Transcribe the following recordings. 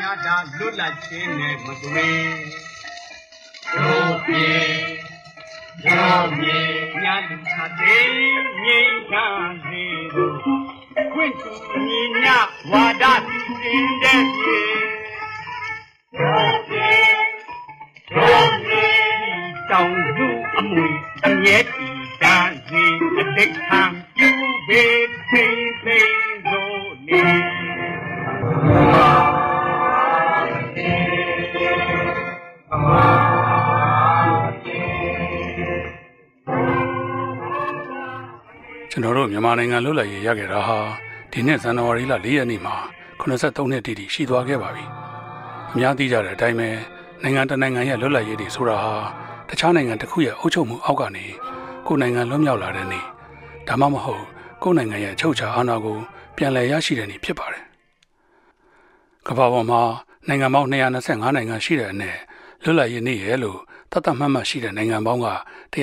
များသာလွတ်လပ်ခြင်းနဲ့မသွေရိုးပြေရိုးပြေညာလူခတဲ့ငြိမ်းချမ်းစေလို့ခွင့်တူညီညဝါဒစင်တဲ့ပြေရိုးပြေရိုးပြေတောင်စုအမွေအမြဲတည်တာစီအတိတ်ခံပြုပေသိသိလို့နေကျွန်တော်တို့မြန်မာနိုင်ငံလွတ်လပ်ရေးရခဲ့တာဟာဒီနှစ်ဇန်နဝါရီလ4ရက်နေ့မှာ83နှစ်တိတိရှိသွားခဲ့ပါပြီ။အများသိကြတဲ့အတိုင်းပဲနိုင်ငံတစ်နိုင်ငံရဲ့လွတ်လပ်ရေးတွေဆိုတာဟာတခြားနိုင်ငံတစ်ခုရဲ့အုပ်ချုပ်မှုအောက်ကနေကိုယ်နိုင်ငံလွတ်မြောက်လာတဲ့နေ့ဒါမှမဟုတ်ကိုယ်နိုင်ငံရဲ့အချုပ်အခြာအာဏာကိုပြန်လည်ရရှိတဲ့နေ့ဖြစ်ပါတယ်။ကမ္ဘာပေါ်မှာနိုင်ငံပေါင်း225နိုင်ငံရှိတဲ့အနက်လွတ်လပ်ရေးနေ့ရဲ့လို့သတ်မှတ်မှတ်ရှိတဲ့နိုင်ငံပေါင်းက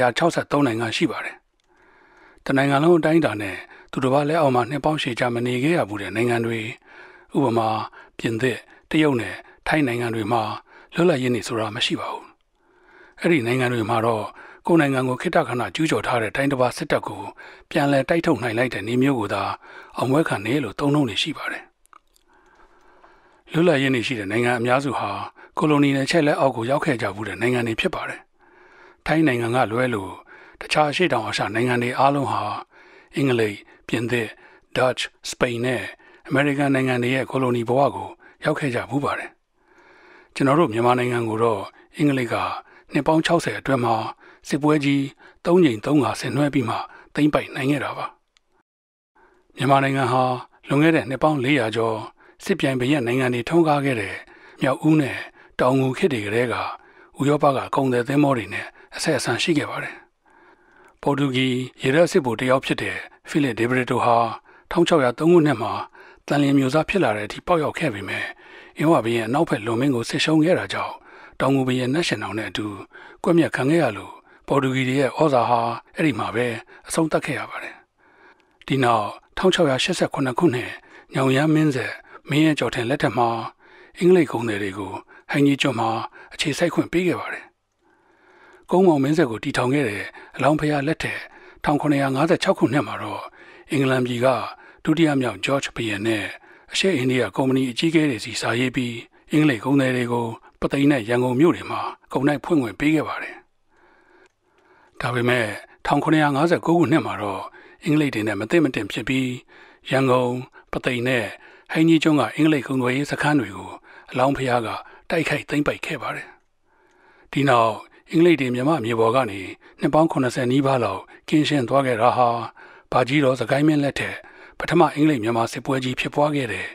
163နိုင်ငံရှိပါတယ်။တနိုင်ငံလုံးအတိုင်းအတာနဲ့သူတစ်ပါးလက်အောက်မှာနှစ်ပေါင်းရှည်ကြာမနေခဲ့ရဘူးတဲ့နိုင်ငံတွေဥပမာပြင်သစ်တရုတ်နဲ့ထိုင်းနိုင်ငံတွေမှာလွတ်လပ်ရေးနေ့ဆိုတာမရှိပါဘူး။အဲ့ဒီနိုင်ငံတွေမှာတော့ကိုယ်နိုင်ငံကိုခေတ္တခဏကျူးကျော်ထားတဲ့တိုင်းတစ်ပါးစစ်တပ်ကိုပြန်လည်တိုက်ထုတ်နိုင်လိုက်တဲ့နေမျိုးကိုသာအောင်ပွဲခံနေလို့သုံးနှုန်းနေရှိပါတယ်။လွတ်လပ်ရေးနေ့ရှိတဲ့နိုင်ငံအများစုဟာကိုလိုနီနဲ့ချက်လက်အောက်ကိုရောက်ခဲ့ကြဘူးတဲ့နိုင်ငံတွေဖြစ်ပါတယ်။ထိုင်းနိုင်ငံကလွဲလို့တခြားအရှေ့တောင်အာရှနိုင်ငံတွေအားလုံးဟာအင်္ဂလိပ်ပြင်သစ် Dutch စပိန်နဲ့အမေရိကန်နိုင်ငံတွေရဲ့ကိုလိုနီဘဝကိုရောက်ခဲ့ကြဘူးပါတယ်။ကျွန်တော်တို့မြန်မာနိုင်ငံကိုတော့အင်္ဂလိပ်ကနှစ်ပေါင်း60အတွင်းမှာစစ်ပွဲကြီး3ကြိမ်3ခါဆင်နွှဲပြီးမှသိမ်းပိုက်နိုင်ခဲ့တာပါ။မြန်မာနိုင်ငံဟာလွန်ခဲ့တဲ့နှစ်ပေါင်း400ကျော်စစ်ပြိုင်ဘရက်နိုင်ငံတွေထုံးကားခဲ့တဲ့မြောက်ဦးနဲ့တောင်ငူခေတ်တွေကလေးကဥရောပကကုန်သည်သင်းမောတွေနဲ့အဆက်အဆံရှိခဲ့ပါတယ်။ပေါ်တူဂီရေတပ်စစ်ဗိုလ်တယောက်ဖြစ်တဲ့ဖိလစ်ဒေဗရီတိုဟာ1603ခုနှစ်မှာတန်လျင်မျိုးစားဖြစ်လာတဲ့အထိပေါက်ရောက်ခဲ့ပေမဲ့အင်းဝဘရင်အနောက်ဘက်လွန်မင်းကိုဆစ်ရှုံးခဲ့တာကြောင့်တောင်ငူဘရင်နတ်ရှင်တော်နဲ့အတူကွက်မြက်ခံခဲ့ရလို့ပေါ်တူဂီရဲ့ဩဇာဟာအဲ့ဒီမှာပဲအဆုံးသတ်ခဲ့ရပါတယ်။ဒီနောက်1689ခုနှစ်ညောင်ရမ်းမင်းဆက်မင်းရဲ့ကြော်ထင်လက်ထက်မှာအင်္ဂလိပ်ကုန်သည်တွေကိုဟိုင်းကြီးကျွန်းမှာအခြေစိုက်ခွင့်ပေးခဲ့ပါတယ်။ကုန်းမောင်မင်းဆက်ကိုတီထောင်ခဲ့တဲ့အလောင်းဖျားလက်ထက်1956ခုနှစ်မှာတော့အင်္ဂလန်ပြည်ကဒုတိယမြောက်ဂျော့ချ်ဘီယန်နဲ့အရှေ့အိန္ဒိယကုမ္ပဏီအကြီးအကဲတွေစီစာရေးပြီးအင်္ဂလိပ်ကုန်သည်တွေကိုပသိမ်နဲ့ရန်ကုန်မြို့တွေမှာကုန်နိုင်ဖွင့်ခွင့်ပေးခဲ့ပါတယ်။ဒါပေမဲ့1959ခုနှစ်မှာတော့အင်္ဂလိပ်တွေနဲ့မသိမတင်ဖြစ်ပြီးရန်ကုန်ပသိမ်နဲ့ဟိုင်းကြီးကျွန်းကအင်္ဂလိပ်ကုန်သွယ်ရေးစခန်းတွေကိုအလောင်းဖျားကတိုက်ခိုက်သိမ်းပိုက်ခဲ့ပါတယ်။ဒီနောက်အင်္ဂလိပ်တွေမြန်မာမြေပေါ်ကနေနှစ်ပေါင်း80နီးပါးလောက်ကင်းရှင်းသွားခဲ့တာဟာဗာကြီးတော်စကိုင်းမင်းလက်ထက်ပထမအင်္ဂလိပ်မြန်မာစစ်ပွဲကြီးဖြစ်ပွားခဲ့တဲ့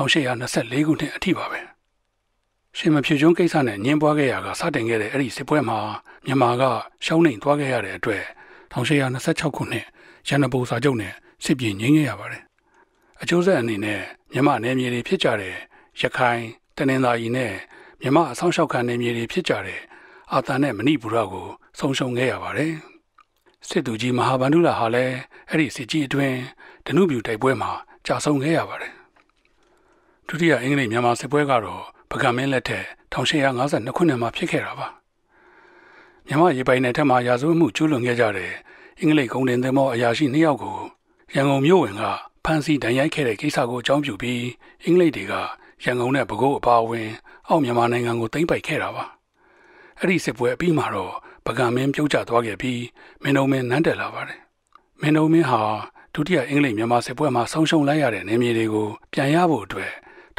1824ခုနှစ်အထိပါပဲ။ရှင်မဖြူကျွန်းကိစ္စနဲ့ညှင်းပွားခဲ့ရကစတင်ခဲ့တဲ့အဲ့ဒီစစ်ပွဲမှာမြန်မာကရှုံးနိမ့်သွားခဲ့ရတဲ့အတွက်1826ခုနှစ်ရန်နဘိုစာချုပ်နဲ့စစ်ပြေငြိမ်းခဲ့ရပါတယ်။အကျိုးဆက်အနေနဲ့မြန်မာနယ်မြေတွေဖြစ်ကြတဲ့ရခိုင်တနင်္သာရီနဲ့မြန်မာအဆောင်ရှောက်ခံနယ်မြေတွေဖြစ်ကြတဲ့အာသံနဲ့မဏိပူရကိုဆုံးရှုံးခဲ့ရပါတယ်။စစ်သူကြီးမဟာဗန္ဓုလဟာလည်းအဲ့ဒီစစ်ကြီးအတွင်းဒနုပြူတိုက်ပွဲမှာကြာဆုံးခဲ့ရပါတယ်။ဒုတိယအင်္ဂလိပ်မြန်မာစစ်ပွဲကတော့ပကံမင်းလက်ထက်1852ခုနှစ်မှာဖြစ်ခဲ့တာပါ။မြန်မာရေပိုင်နယ်ထက်မှာရာဇဝတ်မှုကျူးလွန်ခဲ့ကြတဲ့အင်္ဂလိပ်ကုန်တင်သင်္ဘောအရာရှိ2ယောက်ကိုရန်ကုန်မြို့ဝင်ကဖမ်းဆီးဒဏ်ရိုက်ခဲ့တဲ့ကိစ္စကိုအကြောင်းပြုပြီးအင်္ဂလိပ်တွေကရန်ကုန်နဲ့ပဲခူးအပါအဝင်အောက်မြန်မာနိုင်ငံကိုသိမ်းပိုက်ခဲ့တာပါ။အဲ့ဒီစစ်ပွဲအပြီးမှာတော့ပကံမင်းပြုတ်ကျသွားခဲ့ပြီးမင်းတို့မင်းနန်းတက်လာပါတယ်။မင်းတို့မင်းဟာဒုတိယအင်္ဂလိပ်မြန်မာစစ်ပွဲမှာဆုံးရှုံးလိုက်ရတဲ့နယ်မြေတွေကိုပြန်ရဖို့အတွက်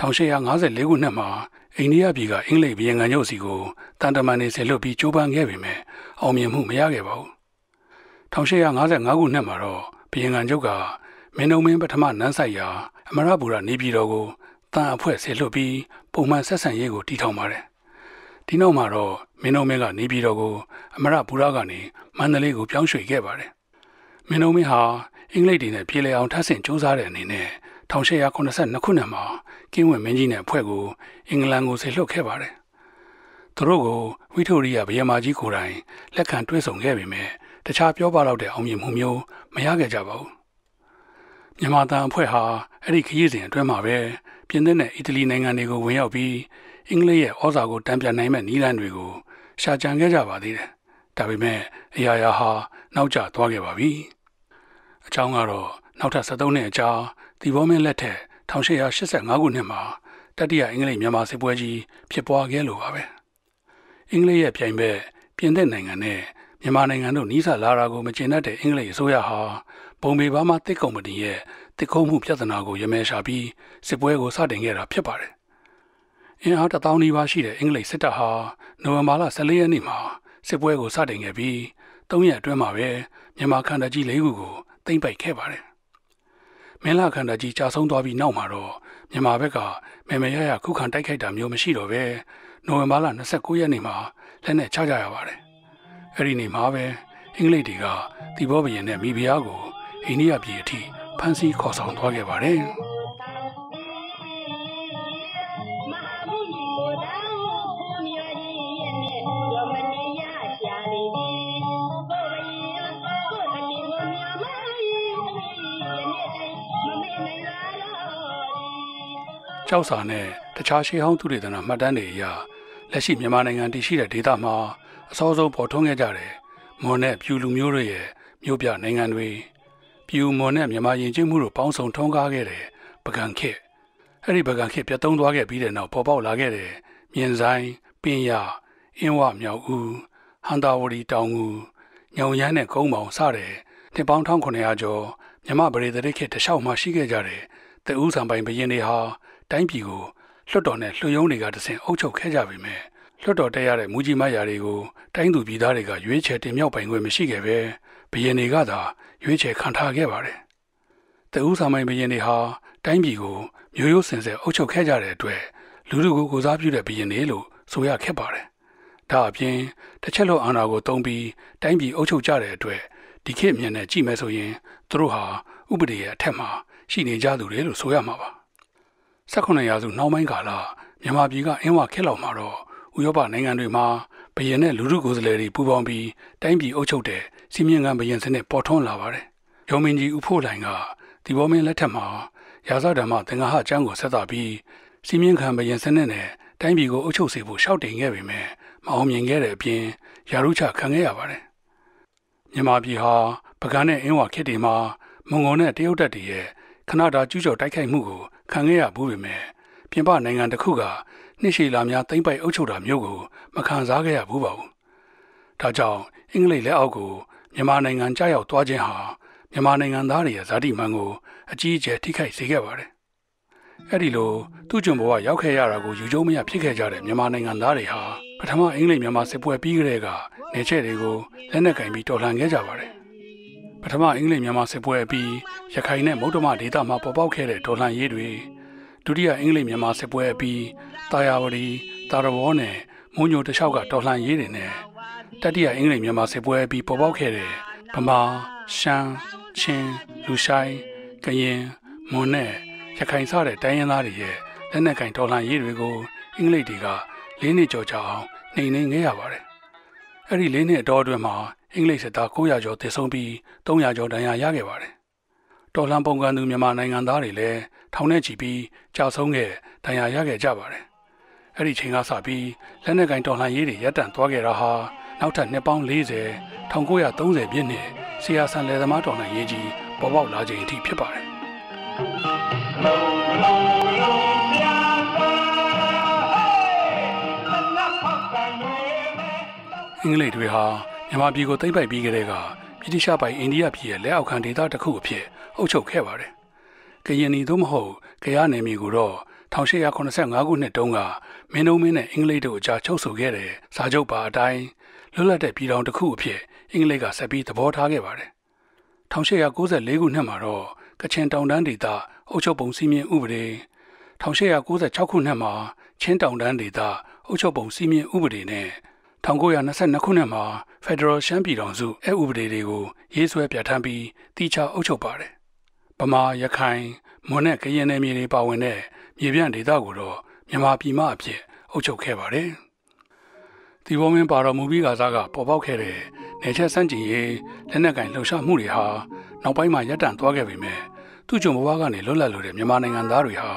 1854ခုနှစ်မှာအိန္ဒိယပြည်ကအင်္ဂလိပ်ဘီယန်ကန်ချုပ်စီကိုတန်တမန်နေဆက်လွတ်ပြီးကြိုးပမ်းခဲ့ပေမဲ့အောင်မြင်မှုမရခဲ့ပါဘူး။1855ခုနှစ်မှာတော့ဘီယန်ကန်ချုပ်ကမင်းတို့မင်းပထမနန်းဆိုင်ရာအမရပူရနေပြည်တော်ကိုတန်အဖွဲ့ဆက်လွတ်ပြီးပုံမှန်ဆက်ဆံရေးကိုတည်ထောင်ပါတယ်။ဒီနောက်မှာတော့မင်းတို့မင်းကနေပြည်တော်ကိုအမရပူရကနေမန္တလေးကိုပြောင်းရွှေ့ခဲ့ပါတယ်။မင်းတို့မင်းဟာအင်္ဂလိပ်တွေနဲ့ပြေလည်အောင်ထပ်ဆင့်စူးစမ်းတဲ့အနေနဲ့1882ခုနှစ်မှာကင်းဝင်မင်းကြီးနဲ့အဖွဲ့ကိုအင်္ဂလန်ကိုဆေလွတ်ခဲ့ပါတယ်။သူတို့ကိုဝိတိုရိယဘယမကြီးကိုယ်တိုင်လက်ခံတွဲဆောင်ခဲ့ပေမဲ့တခြားပြောပါတော့တဲ့အောင်မြင်မှုမျိုးမရခဲ့ကြပါဘူး။မြန်မာတန်အဖွဲ့ဟာအဲ့ဒီခရီးစဉ်အတွင်းမှာပဲပြင်သစ်နဲ့အီတလီနိုင်ငံတွေကိုဝင်ရောက်ပြီးအင်္ဂလိပ်ရဲ့ဩဇာကိုတံပြန်နိုင်မဲ့နည်းလမ်းတွေကိုရှာကြံခဲ့ကြပါသေးတယ်။ဒါပေမဲ့အရာရာဟာနောက်ကျသွားခဲ့ပါပြီ။အကြောင်းကတော့နောက်ထပ်73နှစ်အကြာဒီဘောမင်းလက်ထက်1885ခုနှစ်မှာတတိယအင်္ဂလိပ်မြန်မာစစ်ပွဲကြီးဖြစ်ပွားခဲ့လို့ပါပဲ။အင်္ဂလိပ်ရဲ့ပြိုင်ဘက်ပြင်သစ်နိုင်ငံနဲ့မြန်မာနိုင်ငံတို့နီးစပ်လာတာကိုမကျေနပ်တဲ့အင်္ဂလိပ်အစိုးရဟာဘုံဘေဘာမှတစ်ကုမ္ပဏီရဲ့တစ်ခုံးမှုပြဿနာကိုရမဲရှာပြီးစစ်ပွဲကိုစတင်ခဲ့တာဖြစ်ပါတယ်။အင်အား1000နီးပါးရှိတဲ့အင်္ဂလိပ်စစ်တပ်ဟာနိုဝင်ဘာလ14ရက်နေ့မှာစစ်ပွဲကိုစတင်ခဲ့ပြီး3ရက်အတွင်းမှာပဲမြန်မာခန္ဓာကြီး၄ခုကိုသိမ်းပိုက်ခဲ့ပါတယ်။မင်းလာခန္ဓာကြီးကြာဆုံးသွားပြီးနောက်မှာတော့မြန်မာဘက်ကမေမေရရခုခံတိုက်ခိုက်တာမျိုးမရှိတော့ပဲနိုဝင်ဘာလ29ရက်နေ့မှာလက်နဲ့ချကြရပါတယ်။အဲ့ဒီနေ့မှာပဲအင်္ဂလိပ်တွေကတီဘောဘရင်နဲ့မိဖုရားကိုအိန္ဒိယပြည်အထိဖမ်းဆီးခေါ်ဆောင်သွားခဲ့ပါတယ်။ကျောက်စာနဲ့တခြားရှေးဟောင်းသူတွေသနာမှတ်တမ်းတွေအရလက်ရှိမြန်မာနိုင်ငံတည်ရှိတဲ့ဒေသမှာအစောဆုံးပေါ်ထွန်းခဲ့ကြတယ်။မွန်နဲ့ပြူလူမျိုးတွေရဲ့မြို့ပြနိုင်ငံတွေပြူမွန်နဲ့မြန်မာယဉ်ကျေးမှုတို့ပေါင်းစုံထွန်းကားခဲ့တဲ့ပကံခေတ်အဲ့ဒီပကံခေတ်ပြတ်သုံးသွားခဲ့ပြီးတဲ့နောက်ပေါ်ပေါက်လာခဲ့တဲ့မြင်းဆိုင်ပင်ရအင်းဝမြောက်ဦးဟန်တာဝတီတောင်ငူညောင်ရမ်းနဲ့ကုန်းမောင်စတဲ့နှစ်ပေါင်း1900ကျော်မြမပရိသတ်ခေတ်တလျှောက်မှရှိခဲ့ကြတဲ့တဦးဆံပိုင်ဘရင်တွေဟာတိုင်းပြည်ကိုလွှတ်တော်နဲ့လှုပ်ယုံတွေကတဆင့်အုပ်ချုပ်ခဲ့ကြပြီမဲ့လွှတ်တော်တက်ရတဲ့မူကြီးမယာတွေကိုတိုင်းသူပြည်သားတွေကရွေးချယ်တင်မြှောက်ပိုင်ခွင့်မရှိခဲ့ပဲဘရင်တွေကသာရွေးချယ်ခံထားခဲ့ပါတယ်။တဦးဆံပိုင်ဘရင်တွေဟာတိုင်းပြည်ကိုမျိုးရိုးစင်ဆက်အုပ်ချုပ်ခဲ့ကြတဲ့အတွက်လူထုကိုကိုစားပြုတဲ့ဘရင်တွေလို့ဆိုရခဲ့ပါတယ်။ဒါအပြင်တစ်ချက်လုံးအာဏာကိုတုံးပြီးတိုင်းပြည်အုပ်ချုပ်ကြတဲ့အတွက်ဒီခေတ်မြင်နဲ့ကြည့်မယ်ဆိုရင်သူတို့ဟာဥပဒေရဲ့အထက်မှာရှိနေကြသူတွေလို့ဆိုရမှာပါ18ရာစုနောက်ပိုင်းကာလမြန်မာပြည်ကအင်းဝခက်လောက်မှာတော့ဥရောပနိုင်ငံတွေမှာဘရင်နဲ့လူထုကိုယ်စားလှယ်တွေပူးပေါင်းပြီးတိုင်းပြည်အုပ်ချုပ်တဲ့စီမင်းကံဘရင်စနစ်ပေါ်ထွန်းလာပါတယ်။ရောင်မင်းကြီးဦးဖို့လိုင်ကဒီဘောမင်းလက်ထက်မှာရာဇဓမ္မသင်္ဃဟကျမ်းကိုဆက်သပြီးစီမင်းကံဘရင်စနစ်နဲ့တိုင်းပြည်ကိုအုပ်ချုပ်စေဖို့ရှောက်တင်ခဲ့ပေမဲ့မအောင်မြင်ခဲ့တဲ့အပြင်ယာရုချခံခဲ့ရပါတယ်။မြန်မာပြည်ဟာပကံနဲ့အင်းဝခက်တွေမှာမွန်ဂိုနဲ့တရုတ်တပ်တွေရဲ့ခဏတာကျူးကျော်တိုက်ခိုက်မှုကိုခံခဲ့ရဘူးပေမဲ့ပြင်ပနိုင်ငံတစ်ခုကနှစ်ရှည်လာများသိမ့်ပိုက်အုပ်ချုပ်တာမျိုးကိုမခံစားခဲ့ရဘူးပါဘူး။ဒါကြောင့်အင်္ဂလိပ်လက်အောက်ကိုမြန်မာနိုင်ငံကြားရောက်သွားခြင်းဟာမြန်မာနိုင်ငံသားတွေရဲ့ဇာတိမှန်ကိုအကြီးအကျယ်ထိခိုက်စေခဲ့ပါတယ်။အဲ့ဒီလိုသူ့ကျွန်ဘဝရောက်ခဲ့ရတာကိုယူကျုံမရဖြစ်ခဲ့ကြတဲ့မြန်မာနိုင်ငံသားတွေဟာပထမအင်္ဂလိပ်မြန်မာစစ်ပွဲပြီးကတည်းကနေချက်တွေကိုလက်နက်ကင်ပြီးတော်လှန်ခဲ့ကြပါတယ်။ပထမအင်္ဂလိပ်မြန်မာစစ်ပွဲအပြီးရခိုင်နဲ့မုတ်တမဒေသမှာပေါ်ပေါက်ခဲ့တဲ့တော်လှန်ရေးတွေဒုတိယအင်္ဂလိပ်မြန်မာစစ်ပွဲအပြီးတာယာဝတီတာရဝေါနဲ့မုံညိုတလျှောက်ကတော်လှန်ရေးတွေနဲ့တတိယအင်္ဂလိပ်မြန်မာစစ်ပွဲအပြီးပေါ်ပေါက်ခဲ့တဲ့ဗမာရှမ်းချင်းလူဆိုင်ကရင်မွန်နဲ့ရခိုင်စတဲ့တိုင်းရင်းသားတွေရဲ့လက်နက်ကင်တော်လှန်ရေးတွေကိုအင်္ဂလိပ်တွေက၄နှစ်ကျော်ကြာအောင်နှိမ်နင်းခဲ့ရပါတယ်။အဲ့ဒီ၄နှစ်အတော်အတွင်းမှာအင်္ဂလိပ်စစ်သား900ကျော်သေဆုံးပြီး300ကျော်ဒဏ်ရာရခဲ့ပါတယ်။တော်လှန်ပုံကန်သူမြန်မာနိုင်ငံသားတွေလည်းထောင်နဲ့ချီပြီးကြာဆုံးခဲ့ဒဏ်ရာရခဲ့ကြပါတယ်။အဲ့ဒီချိန်ကစပြီးလက်နက်ကင်တော်လှန်ရေးတွေရပ်တန့်သွားခဲ့တာဟာနောက်ထပ်နှစ်ပေါင်း40 1930ပြည့်နှစ်ဆီယာဆန်လယ်သမားတော်လှန်ရေးကြီးပေါ်ပေါက်လာချိန်အထိဖြစ်ပါတယ်။အင်္ဂလိပ်တွေဟာမြန်မာပြည်ကိုသိမ်းပိုက်ပြီးကတည်းကဗြိတိရှပိုင်အိန္ဒိယပြည်ရဲ့လက်အောက်ခံဒေသတစ်ခုအဖြစ်အုပ်ချုပ်ခဲ့ပါတယ်။ကရင်နီသို့မဟုတ်ကယားနယ်မြေကိုတော့1885ခုနှစ်တုန်းကမင်းတို့မင်းနဲ့အင်္ဂလိပ်တို့အကြားချုပ်ဆိုခဲ့တဲ့စာချုပ်ပါအတိုင်းလွတ်လပ်တဲ့ပြည်ထောင်တစ်ခုအဖြစ်အင်္ဂလိပ်ကဆက်ပြီးသဘောထားခဲ့ပါတယ်။1894ခုနှစ်မှာတော့ကချင်တောင်တန်းဒေသအုပ်ချုပ်ပုံစည်းမျဉ်းဥပဒေ1896ခုနှစ်မှာချင်းတောင်တန်းဒေသအုပ်ချုပ်ပုံစည်းမျဉ်းဥပဒေနဲ့1922ခုနှစ်မှာဖက်ဒရယ်ရှမ်းပြည်ထောင်စုအဥပဒေတွေကိုရေးဆွဲပြဋ္ဌာန်းပြီးတည်ချအုပ်ချုပ်ပါတယ်။ဗမာရခိုင်မွန်နဲ့ကရင်နယ်မြေတွေပါဝင်တဲ့မြေပြန့်ဒေသကိုတော့မြန်မာပြည်မအဖြစ်အုပ်ချုပ်ခဲ့ပါတယ်။ဒီဘုံမင်းပါတော်မူပြီးကစားကပေါ်ပေါက်ခဲ့တဲ့နယ်ချက်စန့်ကျင်ရေးလက်နက်ကင်လှုပ်ရှားမှုတွေဟာနောက်ပိုင်းမှာရပ်တန့်သွားခဲ့ပေမဲ့သူ့ကျွန်ဘဝကနေလွတ်လပ်လို့တဲ့မြန်မာနိုင်ငံသားတွေဟာ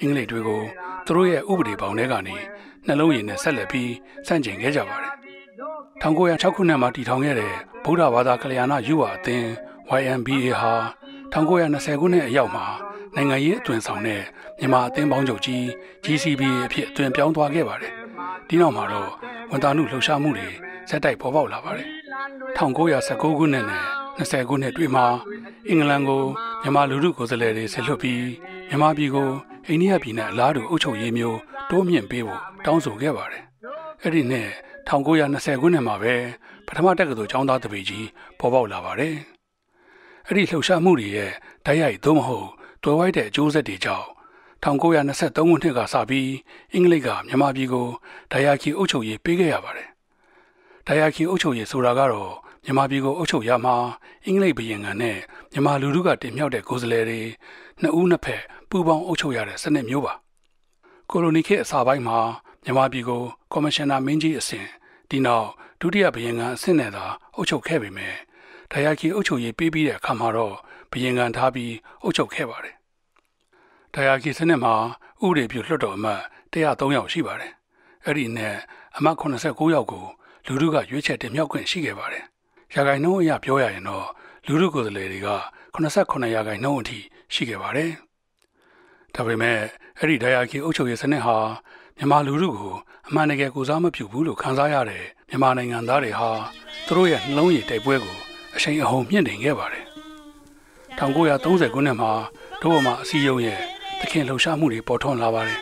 အင်္ဂလိပ်တွေကိုသူတို့ရဲ့ဥပဒေပေါင်းထဲကနေနှလုံးရည်နဲ့ဆက်လက်ပြီးစန့်ကျင်ခဲ့ကြပါတယ်1906ခုနှစ်မှာတည်ထောင်ခဲ့တဲ့ဗုဒ္ဓဘာသာကလျာဏယူဝအသင်း YMBA ဟာ1920ခုနှစ်အရောက်မှာနိုင်ငံရေးအသွင်ဆောင်တဲ့မြန်မာအသင်းပေါင်းချုပ်ကြီး GCBA အဖြစ်အသွင်ပြောင်းသွားခဲ့ပါတယ်ဒီနောက်မှာတော့ဝန်သားမှုလှုပ်ရှားမှုတွေဇက်တိုက်ပေါ်ပေါက်လာပါတယ်1919ခုနှစ်နဲ့20ခုနှစ်တွေ့မှာအင်္ဂလန်ကိုမြန်မာလူထုကိုယ်စားလှယ်တွေဆစ်လွှတ်ပြီးမြန်မာပြည်ကိုအိန္ဒိယပြည်နဲ့အလားတူအုပ်ချုပ်ရေးမျိုးတိုးမြင့်ပေးဖို့တောင်းဆိုခဲ့ပါတယ်အဲ့ဒီနဲ့1920ခုနှစ်မှာပဲပထမတက္ကသိုလ်ကျောင်းသားတပည့်ကြီးပေါ်ပေါက်လာပါတယ်အဲ့ဒီလှုပ်ရှားမှုတွေရဲ့တိုက်ရိုက်သို့မဟုတ်တွယ်ဝိုက်တဲ့အကျိုးဆက်တွေကြောင့်1923ခုနှစ်ကစပြီးအင်္ဂလိပ်ကမြန်မာပြည်ကိုဒိုင်ယာခီအုပ်ချုပ်ရေးပေးခဲ့ရပါတယ်ဒိုင်ယာခီအုပ်ချုပ်ရေးဆိုတာကတော့မြန်မာပြည်ကိုအုပ်ချုပ်ရမှာအင်္ဂလိပ်ဘုရင်ခံနဲ့မြန်မာလူထုကတင်မြှောက်တဲ့ကိုယ်စားလှယ်တွေနှစ်ဦးနှစ်ဖက်ပူးပေါင်းအုပ်ချုပ်ရတဲ့စနစ်မျိုးပါကိုလိုနီခေတ်အစပိုင်းမှာမြန်မာပြည်ကိုကော်မရှင်နာမင်းကြီးအဆင့်ဒီနောက်ဒုတိယဘုရင်ခံအဆင့်နဲ့သာအုပ်ချုပ်ခဲ့ပေမယ့်ဒိုင်ယာခီအုပ်ချုပ်ရေးပေးပြီးတဲ့အခါမှာတော့ဘုရင်ခံထားပြီးအုပ်ချုပ်ခဲ့ပါတယ်ဒိုင်ယာခီစနစ်မှာဥပဒေပြုလွှတ်တော်အမတ်103ယောက်ရှိပါတယ်အဲ့ဒီနဲ့အမတ်89ယောက်ကိုလူထုကရွေးချယ်တင်မြှောက်ခွင့်ရှိခဲ့ပါတယ်ရာခိုင်နှုန်းအရပြောရရင်တော့လူထုကိုယ်စားလှယ်တွေက89ရာခိုင်နှုန်းအထိရှိခဲ့ပါတယ်ဒါပေမဲ့အဲ့ဒီဒိုင်ယာခီအုပ်ချုပ်ရေးစနစ်ဟာမြန်မာလူထုကိုအမှန်တကယ်ကိုစားမပြုဘူးလို့ခန်းစားရတဲ့မြန်မာနိုင်ငံသားတွေဟာသူတို့ရဲ့နှလုံးရည်တိုက်ပွဲကိုအရှိန်အဟုန်မြင့်တင်ခဲ့ပါတယ်1930ခုနှစ်မှာဒို့ဗမာအစည်းအရုံးရဲ့တခင်လှုပ်ရှားမှုတွေပေါ်ထွန်းလာပါတယ်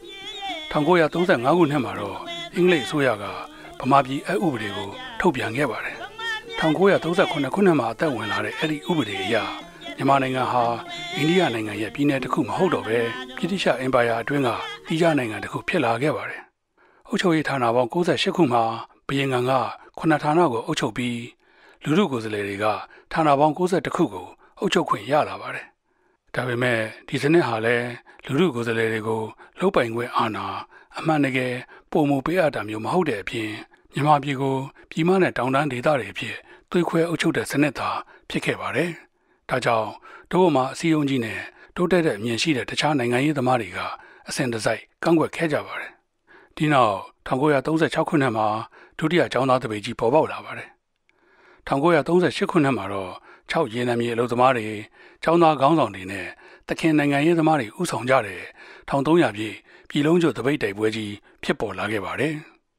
1935ခုနှစ်မှာတော့အင်္ဂလိပ်အစိုးရကဗမာပြည်အဥပဒေကိုထုတ်ပြန်ခဲ့ပါတယ်1938ခုနှစ်မှာအသက်ဝင်လာတဲ့အဲ့ဒီဥပဒေအရမြန်မာနိုင်ငံဟာအိန္ဒိယနိုင်ငံရဲ့ပြည်နယ်တစ်ခုမဟုတ်တော့ပဲဗြိတိရှ်အင်ပါယာအတွင်းကတီးခြားနိုင်ငံတစ်ခုဖြစ်လာခဲ့ပါတယ်အုပ်ချုပ်ရေးဌာနပေါင်း68ခုမှာဘုရင်ခံက9ဌာနကိုအုပ်ချုပ်ပြီးလူထုကိုယ်စားလှယ်တွေကဌာနပေါင်း62ခုကိုအုပ်ချုပ်ခွင့်ရလာပါတယ်ဒါပေမဲ့ဒီစနစ်ဟာလည်းလူထုကိုယ်စားလှယ်တွေကိုလှုပ်ပိုင်ခွင့်အာဏာအမှန်တကယ်ပုံမပေးအပ်တာမျိုးမဟုတ်တဲ့အပြင်မြန်မာပြည်ကိုပြည်မနဲ့တောင်တန်းဒေသတွေအဖြစ်သွေးခွဲအုပ်ချုပ်တဲ့စနစ်သာဖြစ်ခဲ့ပါတယ်ဒါကြောင့်ဒို့ဗမာအစည်းအရုံးကြီးနဲ့တိုးတက်တဲ့အမြင်ရှိတဲ့တခြားနိုင်ငံရေးသမားတွေကအစဉ်တစိုက်ကန့်ကွက်ခဲ့ကြပါတယ်ဒီနောက်1936ခုနှစ်မှာဒုတိယကျောင်းသားတပည့်ကြီးပေါ်ပေါက်လာပါတယ်1938ခုနှစ်မှာတော့6ရေနံမြေအလုပ်သမားတွေကျောင်းသားခေါင်းဆောင်တွေနဲ့တခင်နိုင်ငံရေးသမားတွေဥဆောင်ကြတဲ့1300ပြည့်ပြည်လုံးကျွတ်တပိတ်တိုက်ပွဲကြီးဖြစ်ပေါ်လာခဲ့ပါတယ်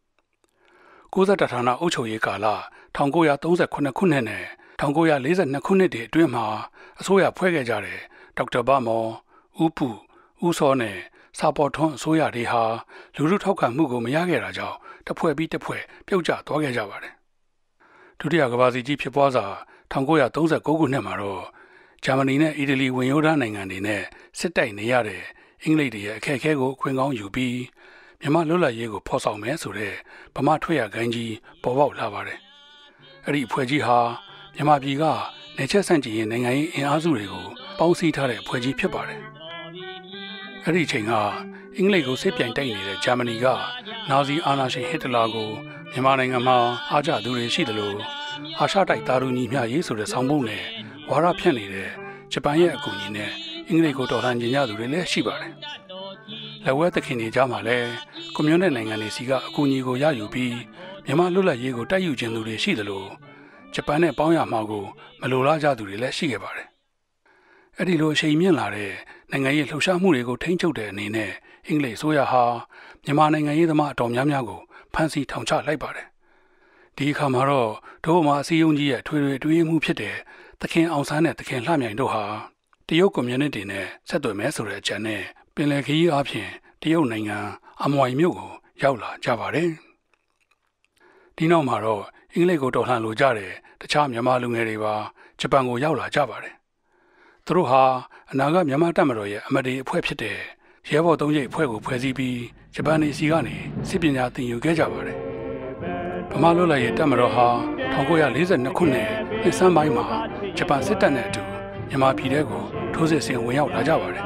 90ဌာနအုပ်ချုပ်ရေးကာလ1938ခုနှစ်နဲ့1942ခုနှစ်တည်းအတွင်းမှာအစိုးရဖွဲ့ခဲ့ကြတဲ့ဒေါက်တာဗမော်ဦးပူဦးစောနဲ့စာပေါ်ထွန်းအစိုးရတွေဟာလူထုထောက်ခံမှုကိုမရခဲ့တာကြောင့်တစ်ဖွဲ့ပြီးတစ်ဖွဲ့ပြုတ်ကျသွားခဲ့ကြပါတယ်ဒုတိယကမ္ဘာစစ်ကြီးဖြစ်ပွားစာ1939ခုနှစ်မှာတော့ဂျာမနီနဲ့အီတလီဝင်ရိုးသားနိုင်ငံတွေနဲ့စစ်တိုက်နေရတဲ့အင်္ဂလိပ်တွေရဲ့အခက်အခဲကိုခွင့်ကောင်းယူပြီးမြန်မာလွတ်လပ်ရေးကိုဖော်ဆောင်မယ်ဆိုတဲ့ဗမာထွက်ရကိုင်းကြီးပေါ်ပေါက်လာပါတယ်အဲ့ဒီအဖွဲ့ကြီးဟာမြန်မာပြည်ကနေချက်ဆန့်ကျင်ရေးနိုင်ငံရေးအင်အားစုတွေကိုပေါင်းစည်းထားတဲ့အဖွဲ့ကြီးဖြစ်ပါတယ်အဲ့ဒီအချိန်ကအင်္ဂလိပ်ကိုစစ်ပြိုင်တိုက်နေတဲ့ဂျာမနီကနာဇီအာဏာရှင်ဟစ်တလာကိုမြန်မာနိုင်ငံမှာအားကျသူတွေရှိတယ်လို့အာရှတိုက်သားတို့ညီမျှရေးဆိုတဲ့ဆောင်ပုဒ်နဲ့ဝါရဖြန့်နေတဲ့ဂျပန်ရဲ့အကူအညီနဲ့အင်္ဂလိပ်ကိုတော်လှန်ကျင်ကြသူတွေလည်းရှိပါတယ်လက်ဝဲသခင်တွေကြားမှာလည်းကွန်မြူနစ်နိုင်ငံတွေစီကအကူအညီကိုရယူပြီးမြန်မာလွတ်လပ်ရေးကိုတိုက်ယူခြင်းသူတွေရှိတယ်လို့ဂျပန်နဲ့ပေါင်းရမှာကိုမလိုလားကြသူတွေလည်းရှိခဲ့ပါတယ်အဲ့ဒီလိုအချိန်မြင့်လာတဲ့နိုင်ငံရေးလှုပ်ရှားမှုတွေကိုထိန်းချုပ်တဲ့အနေနဲ့အင်္ဂလိပ်အစိုးရဟာမြန်မာနိုင်ငံရေးသမားအတော်များများကိုဖမ်းဆီးထောင်ချလိုက်ပါတယ်ဒီအခါမှာတော့ဒို့ဗမာအစည်းအရုံးကြီးရဲ့ထွေထွေအတွင်းမှုဖြစ်တဲ့သခင်အောင်ဆန်းနဲ့သခင်လှမြိုင်တို့ဟာတရုတ်ကွန်မြူနတီနဲ့ဆက်သွယ်မယ်ဆိုတဲ့အကြံနဲ့ပင်လယ်ခရီးအားဖြင့်တရုတ်နိုင်ငံအမွိုင်မြို့ကိုရောက်လာကြပါတယ်ဒီနောက်မှာတော့အင်္ဂလိပ်ကိုတော်လှန်လိုကြတဲ့တခြားမြန်မာလူငယ်တွေပါဂျပန်ကိုရောက်လာကြပါတယ်သူတို့ဟာအနာဂတ်မြန်မာတပ်မတော်ရဲ့အမတ်တွေအဖွဲ့ဖြစ်တဲ့ရဲဘော်သုံးရိပ်အဖွဲ့ကိုဖွဲ့စည်းပြီးဂျပန်နေစီကနေစစ်ပညာသင်ယူခဲ့ကြပါတယ်ဗမာလွတ်လပ်ရေးတပ်မတော်ဟာ1942ခုနှစ်နှစ်ဆန်းပိုင်းမှာဂျပန်စစ်တပ်နဲ့အတူမြန်မာပြည်ထဲကိုထိုးစစ်ဆင်ဝင်ရောက်လာကြပါတယ်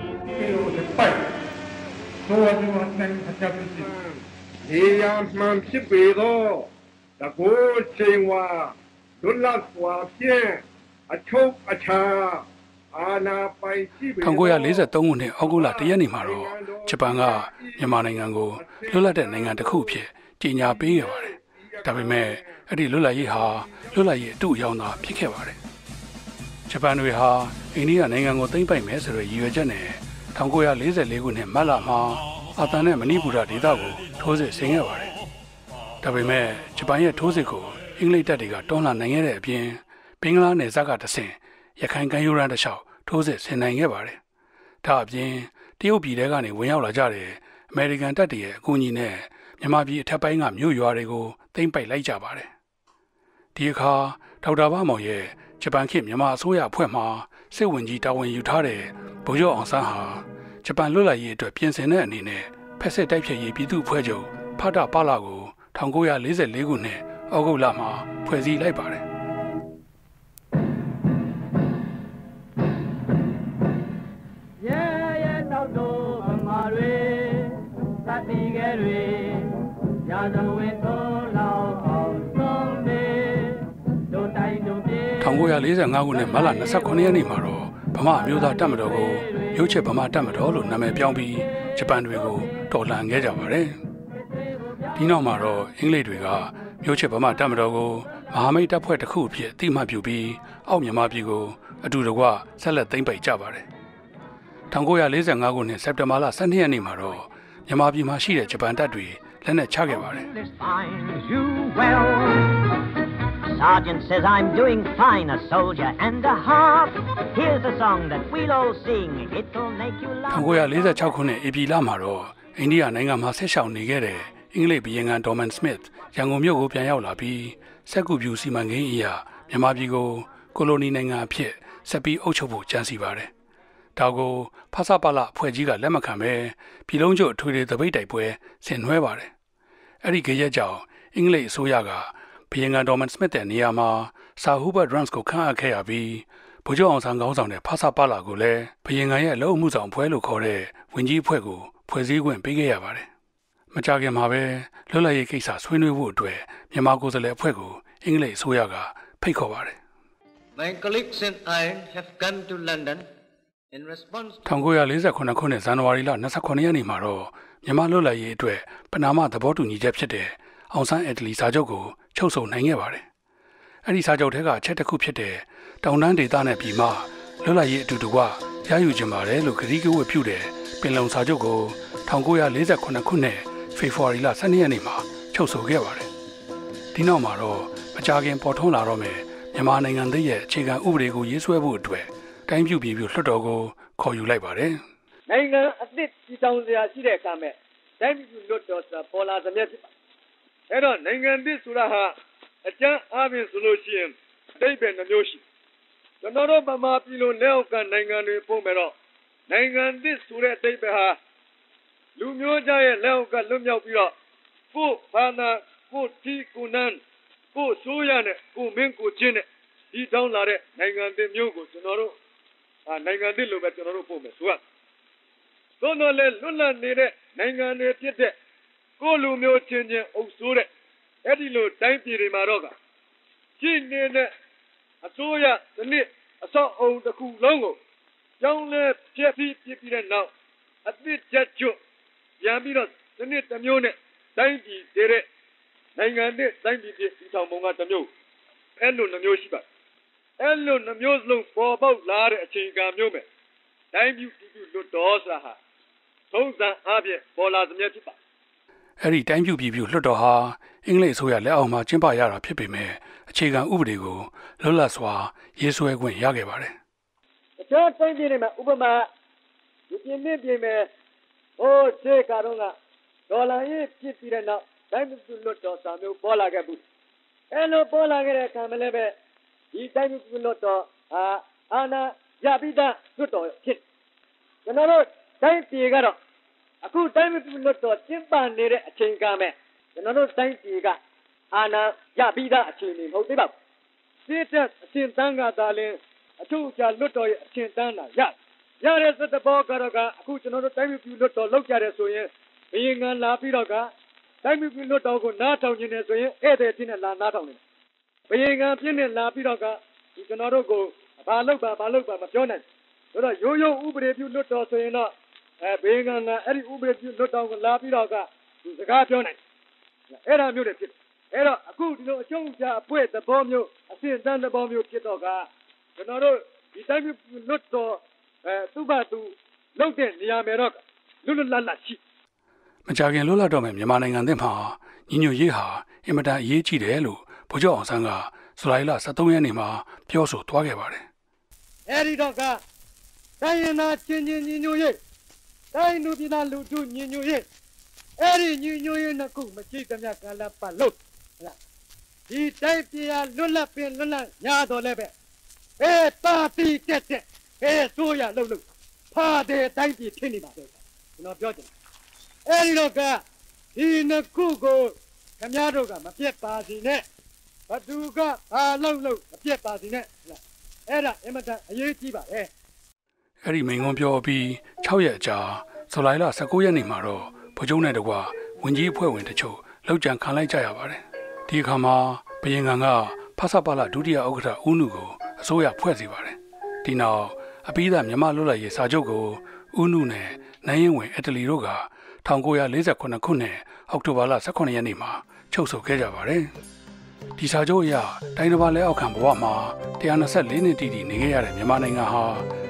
ဒီရမှန်ဖြစ်ပေသောတကောချိန်ဝါလွတ်လပ်စွာဖြင့်အချုပ်အခြာ 1943ခုနှစ်ဩဂုတ်လ1ရက်နေ့မှာတော့ဂျပန်ကမြန်မာနိုင်ငံကိုလွတ်လပ်တဲ့နိုင်ငံတစ်ခုအဖြစ်ကြေညာပေးခဲ့ပါတယ်။ဒါပေမဲ့အဲ့ဒီလွတ်လပ်ရေးဟာလွတ်လပ်ရေးအတူအယောင်သာဖြစ်ခဲ့ပါတယ်။ဂျပန်တွေဟာအိန္ဒိယနိုင်ငံကိုသိမ်းပိုက်မယ်ဆိုတဲ့ရည်ရွယ်ချက်နဲ့1944ခုနှစ်မတ်လမှာအာသံနဲ့မဏိပူရဒေသကိုထိုးစစ်ဆင်ခဲ့ပါတယ်။ဒါပေမဲ့ဂျပန်ရဲ့ထိုးစစ်ကိုအင်္ဂလိပ်တပ်တွေကတွန်းလှန်နိုင်ခဲ့တဲ့အပြင်ဘင်္ဂလားနယ်စပ်ကတဆင့်ရခိုင်ကမ်းရိုးတန်းတစ်လျှောက်ထိုးစစ်ဆင်နိုင်ခဲ့ပါတယ်။ဒါအပြင်တရုတ်ပြည်ထဲကနေဝင်ရောက်လာကြတဲ့အမေရိကန်တပ်တွေရဲ့အကူအညီနဲ့မြန်မာပြည်အထက်ပိုင်းကမြို့ရွာတွေကိုသိမ်းပိုက်လိုက်ကြပါတယ်။ဒီအခါဒေါက်တာဘမောင်ရဲ့ဂျပန်ခေတ်မြန်မာအစိုးရအဖွဲ့မှစစ်ဝင်ကြီးတာဝန်ယူထားတဲ့ဗိုလ်ချုပ်အောင်ဆန်းဟာဂျပန်လွတ်လပ်ရေးအတွက်ပြင်ဆင်တဲ့အနေနဲ့ဖက်စစ်တိုက်ဖျက်ရေးပြည်သူ့အဖွဲ့ချုပ်ဖတာပလာကို1944ခုနှစ်ဩဂုတ်လမှာဖွဲ့စည်းလိုက်ပါတယ်1945ခုနှစ်မတ်လ29ရက်နေ့မှာတော့ဗမာအမျိုးသားတပ်မတော်ကိုမျိုးချစ်ဗမာတပ်မတော်လို့နာမည်ပြောင်းပြီးဂျပန်တွေကိုတော်လှန်ခဲ့ကြပါတယ်။ဒီနောက်မှာတော့အင်္ဂလိပ်တွေကမျိုးချစ်ဗမာတပ်မတော်ကိုမဟာမိတ်တပ်ဖွဲ့တစ်ခုအဖြစ်အတိအမှတ်ပြုပြီးအောက်မြန်မာပြည်ကိုအတူတကွဆက်လက်သိမ်းပိုက်ကြပါတယ်။1945ခုနှစ်စက်တင်ဘာလ12ရက်နေ့မှာတော့မြန်မာပြည်မှာရှိတဲ့ဂျပန်တပ်တွေလက်နက်ချခဲ့ပါတယ်။ Sergeant says I'm doing fine, a soldier and a half. Here's a song that we'll all sing. It'll make you laugh. 1946ခုနှစ်ဧပြီလမှာတော့အိန္ဒိယနိုင်ငံမှာဆက်ရှောင်နေခဲ့တဲ့အင်္ဂလိပ်ဘီရင်ကန်ဒေါ်မန်စမစ်ရန်ကုန်မြို့ကိုပြန်ရောက်လာပြီးစက်ကူပြူစီမံကိန်းအရာမြန်မာပြည်ကိုကိုလိုနီနိုင်ငံအဖြစ်ဆက်ပြီးအုပ်ချုပ်ဖို့ကြံစီပါတယ်။ဒါကိုဖဆပလအဖွဲ့ကြီးကလက်မခံဘဲပြည်လုံးကျွတ်အထွေထွေသပိတ်တိုက်ပွဲဆင်နွှဲပါတယ်။အဲ့ဒီကြရက်ကြောင့်အင်္ဂလိပ်အစိုးရကဘီရင်ကန်ဒေါ်မန်စမစ်တဲ့နေရာမှာဆာဟူဘတ်ဒရန့်စ်ကိုခန့်အပ်ခဲ့ရပြီးဗိုလ်ချုပ်အောင်ဆန်းခေါင်းဆောင်တဲ့ဖဆပလကိုလည်းဘီရင်ကန်ရဲ့အလုပ်အမှုဆောင်ဖွဲ့လို့ခေါ်တဲ့ဝင်ကြီးအဖွဲ့ကိုဖွဲ့စည်းခွင့်ပေးခဲ့ရပါတယ်။မကြခင်မှာပဲလွတ်လပ်ရေးကိစ္စဆွေးနွေးဖို့အတွက်မြန်မာကိုယ်စားလှယ်အဖွဲ့ကိုအင်္ဂလိပ်အစိုးရကဖိတ်ခေါ်ပါတယ်။ My colleagues and I have come to London in response to 1948ခုနှစ်ဇန်နဝါရီလ29ရက်နေ့မှာတော့မြန်မာလွတ်လပ်ရေးအတွက်ပနာမသဘောတူညီချက်ဖြစ်တဲ့အောင်ဆန်းအက်တလီစာချုပ်ကိုချုပ်ဆိုနိုင်ခဲ့ပါတယ်။အဲ့ဒီစာချုပ်ထဲကအချက်တစ်ခုဖြစ်တဲ့တောင်တန်းဒေသနဲ့ပြည်မလွတ်လပ်ရေးအတူတကွရယူခြင်းပါတယ်လို့ကတိကဝတ်ပြုတဲ့ပင်လုံစာချုပ်ကို1948ခုနှစ်ဖေဖော်ဝါရီလ12ရက်နေ့မှာချုပ်ဆိုခဲ့ပါတယ်။ဒီနောက်မှာတော့မကြာခင်ပေါ်ထွန်းလာတော့မယ်မြန်မာနိုင်ငံသားရဲ့အခြေခံဥပဒေကိုရေးဆွဲဖို့အတွက်တိုင်းပြုပြည်ပြုလွှတ်တော်ကိုခေါ်ယူလိုက်ပါတယ်။နိုင်ငံအသစ်ပြည်ထောင်စရာရှိတဲ့အခါမဲ့တိုင်းပြုလွှတ်တော်ဆိုတာပေါ်လာသမျှဖြစ်ပါအဲ့တော့နိုင်ငံသစ်ဆိုတာဟာအကျမ်းအားဖြင့်ဆိုလို့ရှိရင်အတိတ်ပဲနှမျိုးရှိကျွန်တော်တို့ဗမာပြည်လိုလက်အောက်ကနိုင်ငံတွေပုံမဲ့တော့နိုင်ငံသစ်ဆိုတဲ့အတိတ်ပဲဟာလူမျိုးကြရဲ့လက်အောက်ကလွတ်မြောက်ပြီးတော့ကိုယ်ဘာသာကိုယ်တီကိုနန်းကိုယ်ဆိုးရနဲ့ကိုယ်မင်းကိုချင်းနဲ့ဒီတောင်းလာတဲ့နိုင်ငံသစ်မျိုးကိုကျွန်တော်တို့နိုင်ငံသစ်လိုပဲကျွန်တော်တို့ပုံမဲ့ဆိုရသို့တော်လည်းလွတ်လပ်နေတဲ့နိုင်ငံတွေဖြစ်တဲ့ကိုလူမျိုးချင်းချင်းအုပ်ဆိုးတဲ့အဲ့ဒီလိုတိုင်းပြည်တွေမှာတော့ကရှိနေတဲ့အစိုးရစနစ်အဆောက်အုံတစ်ခုလုံးကိုကြောင်းလဲပြည့်ပြီးတဲ့နောက်အသစ်ချက်ကျွတ်ပြန်ပြီးတော့စနစ်တစ်မျိုးနဲ့တိုင်းပြည်တဲ့နိုင်ငံနဲ့တိုင်းပြည်ပြည်ထောင်ပုံကတစ်မျိုးအဲ့လိုနှမျိုးရှိပါအဲ့လိုနှမျိုးစလုံးပေါ်ပေါက်လာတဲ့အချိန်ကာမျိုးပဲတိုင်းပြည်လွတ်တော်ဆိုတာဟာသုံးစံအားဖြင့်ပေါ်လာသမျှဖြစ်ပါအဲ့ဒီတိုင်းပြုပြည်ပြုလွှတ်တော်ဟာအင်္ဂလိပ်အစိုးရလက်အောက်မှာကျင်းပရတာဖြစ်ပေမဲ့အခြေခံဥပဒေကိုလွတ်လပ်စွာရေးဆွဲခွင့်ရခဲ့ပါတယ်။တခြားတိုင်းပြည်တွေမှာဥပမာဒီပြင်မဲ့ဟိုခြေကတော့ကဒေါ်လာရေးဖြစ်ပြီးတဲ့နောက်တိုင်းပြုလွှတ်တော်စာမျိုးပေါ်လာခဲ့ဘူး။အဲ့လိုပေါ်လာခဲ့တဲ့အခါမှာလည်းပဲဒီတိုင်းပြုလွှတ်တော်အာဏာရပြီးသားလွှတ်တော်ဖြစ်ကျွန်တော်တို့တိုင်းပြည်ကတော့အခုတိုင်းပြည်လွှတ်တော်ကျင်းပနေတဲ့အချိန်ကမဲ့ကျွန်တော်တို့တိုင်းပြည်ကအာဏာရပြီးသားအချိန်နေမဟုတ်သေးပါဘူးစစ်တပ်အရှင်တန်းကသာလင်းအထူးအကြလွှတ်တော်ရဲ့အရှင်တန်းလာရတဲ့စတဲ့ဘောကတော့ကအခုကျွန်တော်တို့တိုင်းပြည်လွှတ်တော်လောက်ကြတယ်ဆိုရင်ဘယင်ကလာပြီးတော့ကတိုင်းပြည်လွှတ်တော်ကိုနားထောင်နေတယ်ဆိုရင်ဧည့်သည်ချင်းနဲ့လာနားထောင်နေတယ်ဘယင်ကပြင်းနဲ့လာပြီးတော့ကဒီကျွန်တော်တို့ကိုဘာလုပ်ပါမပြောနိုင်ဆိုတော့ရိုးရိုးဥပဒေပြုလွတ်တော်ဆိုရင်တော့ဘေးကအဲ့ဒီဥပဒေပြုလွတ်တော်ကိုလာပြီးတော့ကသူစကားပြောနိုင်အဲ့ဒါမျိုးတွေဖြစ်အဲ့တော့အခုဒီလိုအကျုံးချအဖွဲ့သဘောမျိုးအစဉ်တန်းသဘောမျိုးဖြစ်တော့ကကျွန်တော်တို့ဒီတိုင်းလွတ်တော်သူ့ဘာသူလုပ်တဲ့နေရာမယ်တော့လွတ်လပ်ရှိမကြခင်လွတ်လပ်တော့မယ်မြန်မာနိုင်ငံသစ်မှာညီညွတ်ရေးဟာအင်မတန်အရေးကြီးတယ်လို့ဗိုလ်ချုပ်အောင်ဆန်းကဇူလိုင်လ23ရက်နေ့မှာပြောဆိုသွားခဲ့ပါတယ်အဲ့ဒီတော့ကတိုင်းရင်းသားချင်းချင်းညီညွတ်ရေးတိုင်းလူပြည်သားလူထုညီညွတ်ရေးအဲ့ဒီညီညွတ်ရေးနှစ်ခုမကြည့်သမျှကလပ်ပတ်လို့ဒီတိုင်းပြည်လွတ်လပ်ပင်လွတ်လပ်ညာတော်လည်းပဲပါတီတက်ဆိုရလို့ဖာတဲ့တိုင်းပြည်ဖြစ်နေပါပဲကျွန်တော်ပြောချင်အဲ့ဒီတော့ကဒီနှစ်ခုကိုခင်ဗျားတို့ကမပြတ်ပါစေနဲ့ဘသူကဘာလို့မပြတ်ပါစေနဲ့အဲ့ဒါအင်မတန်အရေးကြီးပါပဲအဲ့ဒီမိန်ကွန်းပြောပြီး6ရက်ကြာဇူလိုင်လ19ရက်နေ့မှာတော့ဗိုလ်ချုပ်နဲ့တကွဝန်ကြီးအဖွဲ့ဝင်တချို့လောက်ကျန်ခံလိုက်ကြရပါတယ်ဒီအခါမှာဘယင်ကန်ကဖဆပါလဒုတိယဥက္ကဋ္ဌဦးနုကိုအစိုးရဖွဲ့စီပါတယ်ဒီနောက်အပိဓာမြန်မာလွတ်လပ်ရေးစာချုပ်ကိုဦးနုနဲ့နိုင်ရင်ဝင်အတလီတို့က1948ခုနှစ်အောက်တိုဘာလ18ရက်နေ့မှာချုပ်ဆိုခဲ့ကြပါတယ်ဒီစာချုပ်အရတိုင်းတစ်ပါးလက်အောက်ခံဘဝမှာ124နှစ်တည်တည်နေခဲ့ရတဲ့မြန်မာနိုင်ငံဟာ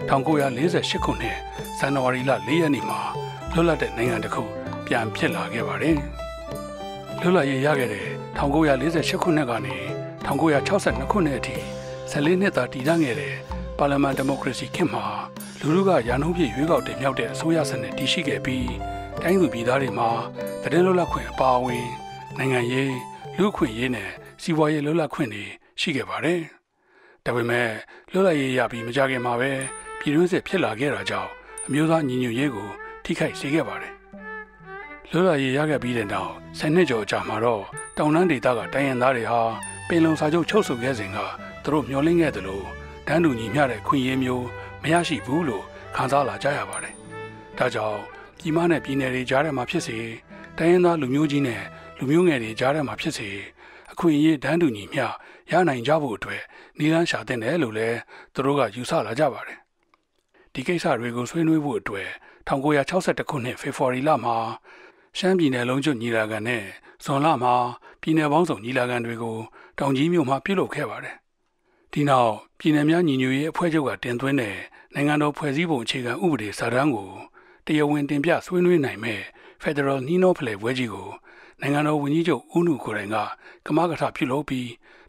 1948ခုနှစ်ဇန်နဝါရီလ4ရက်နေ့မှာလွတ်လပ်တဲ့နိုင်ငံတစ်ခုပြန်ဖြစ်လာခဲ့ပါတယ်လွတ်လပ်ရေးရခဲ့တဲ့1948ခုနှစ်ကနေ1962ခုနှစ်အထိ14နှစ်သာတည်တံ့ခဲ့တဲ့ပါလီမန်ဒီမိုကရေစီခေတ်မှာလူထုကရာနှုန်းပြည့်ရွေးကောက်တင်မြှောက်တဲ့အစိုးရစနစ်တည်ရှိခဲ့ပြီးတိုင်းသူပြည်သားတွေမှာသတင်းလွတ်လပ်ခွင့်အပါအဝင်နိုင်ငံရေးလူ့အခွင့်အရေးနဲ့စီးပွားရေးလွတ်လပ်ခွင့်တွေရှိခဲ့ပါတယ်။ဒါပေမဲ့လွတ်လပ်ရေးရပြီးမကြခင်မှာပဲပြည်တွင်းစစ်ဖြစ်လာခဲ့တာကြောင့်အမျိုးသားညီညွတ်ရေးကိုထိခိုက်စေခဲ့ပါတယ်။လွတ်လပ်ရေးရခဲ့ပြီးတဲ့နောက်10နှစ်ကျော်ကြာမှာတော့တောင်တန်းဒေသကတိုင်းရင်းသားတွေဟာပင်လုံစာချုပ်ချုပ်ဆိုခဲ့စဉ်ကသူတို့မျှော်လင့်ခဲ့သလိုတန်းတူညီမျှတဲ့ခွင့်ရေးမျိုးမရရှိဘူးလို့ခံစားလာကြရပါတယ်။ဒါကြောင့်ပြည်မနဲ့ပြည်နယ်တွေကြားထဲမှာဖြစ်စေတိုင်းရင်းသားလူမျိုးကြီးနဲ့လူမျိုးငယ်တွေကြားထဲမှာဖြစ်စေအခွင့်အရေးတန်းတူညီမျှရနိုင်ကြဖို့အတွက်နည်းလမ်းရှာသင့်တယ်လို့လည်းသူတို့ကယူဆလာကြပါတယ်။ဒီကိစ္စတွေကိုဆွေးနွေးဖို့အတွက်1962ခုနှစ်ဖေဖော်ဝါရီလမှာရှမ်းပြည်နယ်လုံးကျွတ်ညီလာခံနဲ့ဇွန်လမှာပြည်နယ်ပေါင်းစုံညီလာခံတွေကိုတောင်ကြီးမြို့မှာပြုလုပ်ခဲ့ပါတယ်။ဒီနောက်ပြည်နယ်များညီညွတ်ရေးအဖွဲ့ချုပ်ကတင်သွင်းတဲ့နိုင်ငံတော်ဖွဲ့စည်းပုံအခြေခံဥပဒေစာတမ်းကိုတရားဝင်တင်ပြဆွေးနွေးနိုင်မဲ့ Federal နှီးနှောဖလှယ်ပွဲကြီးကိုနိုင်ငံတော်ဝန်ကြီးချုပ်ဦးနုကိုယ်တိုင်ကကမကထပြုလုပ်ပြီး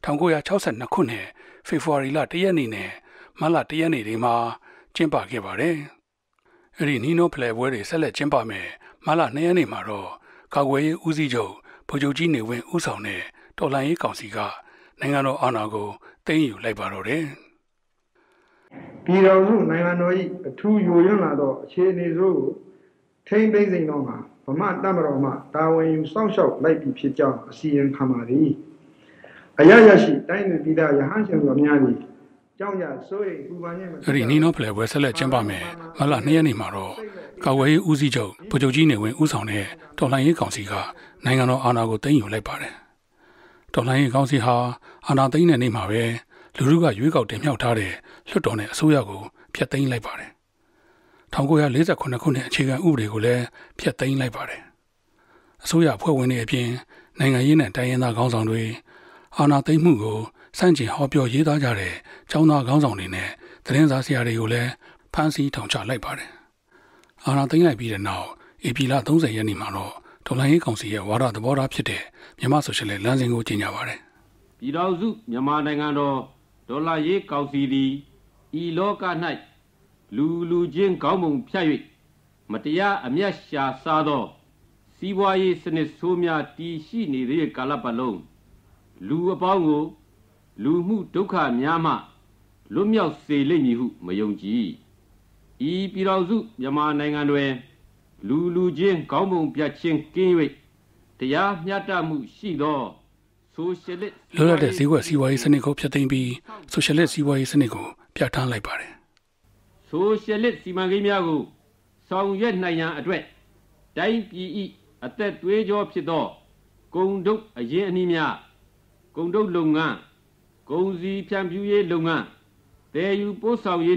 1962ခုနှစ်ဖေဖော်ဝါရီလ1ရက်နေ့နဲ့မတ်လ1ရက်နေ့တွေမှာကျင်းပခဲ့ပါတယ်။အဲဒီနှီးနှောဖလှယ်ပွဲတွေဆက်လက်ကျင်းပမယ်မတ်လ2ရက်နေ့မှာတော့ကာကွယ်ရေးဦးစီးချုပ်ဗိုလ်ချုပ်ကြီးနေဝင်းဦးဆောင်တဲ့တော်လှန်ရေးကောင်စီကနိုင်ငံတော်အာဏာကိုသိမ်းယူလိုက်ပါတော့တယ်။ပြည်တော်စုနိုင်ငံတော်၏အထူးယိုယွန်းလာသောအခြေအနေဆိုကိုထိမ့်သိမ့်စိန်တော်မှာဗမာတပ်မတော်မှတာဝန်ယူစောင့်ရှောက်လိုက်ပြီးဖြစ်ကြောင်းအစီရင်ခံပါသည်။အရရရှိတိုင်းသူပြည်သားရဟန်းရှင်တော်များသည်ကြောင့်ရစိုးရိမ်ပူပန်ခြင်းအဲဒီနီနိုဖလေဝဲဆက်လက်ကျင်းပမယ်မလ2ရက်နေ့မှာတော့ကာကွယ်ရေးဦးစီးချုပ်ဗိုလ်ချုပ်ကြီးနေဝင်းဦးဆောင်တဲ့တော်လှန်ရေးကောင်စီကနိုင်ငံတော်အာဏာကိုသိမ်းယူလိုက်ပါတယ်။တော်လှန်ရေးကောင်စီဟာအာဏာသိမ်းတဲ့နေ့မှာပဲလူထုကရွေးကောက်တင်မြှောက်ထားတဲ့လွှတ်တော်နဲ့အစိုးရကိုဖျက်သိမ်းလိုက်ပါတယ်။1948ခုနှစ်အခြေခံဥပဒေကိုလည်းဖျက်သိမ်းလိုက်ပါတယ်။အစိုးရဖွဲ့ဝင်တွေအပြင်နိုင်ငံရေးနဲ့တိုင်းရင်းသားခေါင်းဆောင်တွေအာဏာသိမ်းမှုကိုစန့်ကျင်ဟောပြောရေးသားကြတဲ့ចောင်းသားခေါင်းဆောင်တွေနဲ့သတင်းစာဆရာတွေကိုလည်းဖမ်းဆီးထောင်ချလိုက်ပါတယ်။အာဏာသိမ်းလိုက်ပြီးတဲ့နောက်ဧပြီလ30ရက်နေ့မှာတော့တော်လှန်ရေးကောင်စီရဲ့ဝါဒသဘောထားဖြစ်တဲ့မြန်မာဆိုရှယ်လစ်လမ်းစဉ်ကိုကြေညာပါတယ်။ပြည်ထောင်စုမြန်မာနိုင်ငံတော်ဒေါ်လာရေးကောင်စီသည်ဤလောက၌လူချင်းခေါင်းပုံဖြတ်၍မတရားအမျက်ရှာစားသောစီးပွားရေးစနစ်ဆိုးများတည်ရှိနေသည့်ကာလပတ်လုံးလူအပေါင်းကိုလူမှုဒုက္ခများမှလွတ်မြောက်စေလိမ့်မည်ဟုမယုံကြည်ဤပြည်တော်စုမြန်မာနိုင်ငံတွင်လူချင်းခေါင်းပုံပြတ်ခြင်းကင်း၍တရားမျှတမှုရှိသောဆိုရှယ်လစ်လွတ်လပ်တဲ့ဈေးကွက်စီးပွားရေးစနစ်ကိုဖျက်သိမ်းပြီးဆိုရှယ်လစ်စီးပွားရေးစနစ်ကိုပြဋ္ဌာန်းလိုက်ပါတယ်ဆိုရှယ်လစ်စီမံကိန်းများကိုဆောင်ရွက်နိုင်ရန်အတွက်တိုင်းပြည်၏အသက်သွေးကြောဖြစ်သောကုန်ထုတ်အရင်းအနှီးများကုန်ထုတ်လုပ်ငန်းကုန်စည်ဖြန့်ဖြူးရေးလုပ်ငန်းတည်ယူပို့ဆောင်ရေးနှင့်